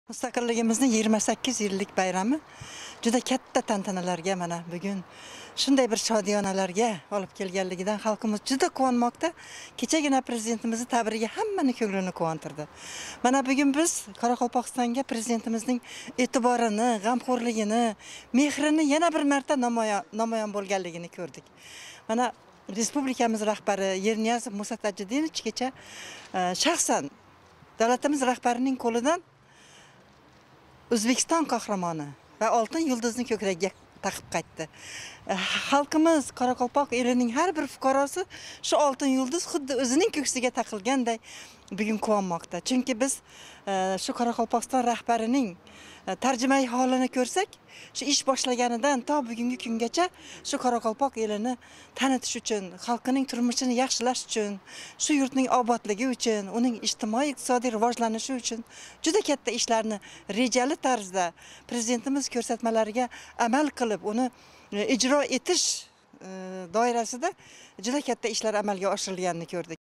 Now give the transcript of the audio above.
Mustaqilligimizning 28 yillik bayrami juda katta tantanalarga mana bugun shunday bir shodiyonalarga olib kelganligidan xalqimiz juda quvonmoqda. Kechagina prezidentimizni tabrigiga hammani ko'nglini quvontirdi. Mana bugun biz Qoraqalpog'istonga prezidentimizning e'tiborini, g'amxo'rligini, mehrini yana bir marta namoyon bo'lganligini ko'rdik. Mana respublikamiz rahbari Yerniyazov Musa Tajridinovgacha shaxsan davlatimiz rahbarining qo'lidan O'zbekiston qahramoni va oltin yulduzni ko'kragiga taqib qaytdi. Xalqimiz, Qoraqalpoq elining har bir fuqarosi shu oltin yulduz xuddi o'zining ko'ksiga taqilganday bugun quvonmoqda. Chunki biz shu Qoraqalpog'iston rahbarining tarjimai holini ko'rsak, shu ish boshlaganidan to bugungi kungacha shu Qoraqalpoq elini tanitish uchun, xalqining turmushini yaxshilash uchun, shu yurtning obodligi uchun, uning ijtimoiy iqtisodiy rivojlanishi uchun juda katta ishlarni rejali tarzda prezidentimiz ko'rsatmalariga amal qilib, uni ijro etish doirasida juda katta ishlar amalga oshirilganini ko'rdik.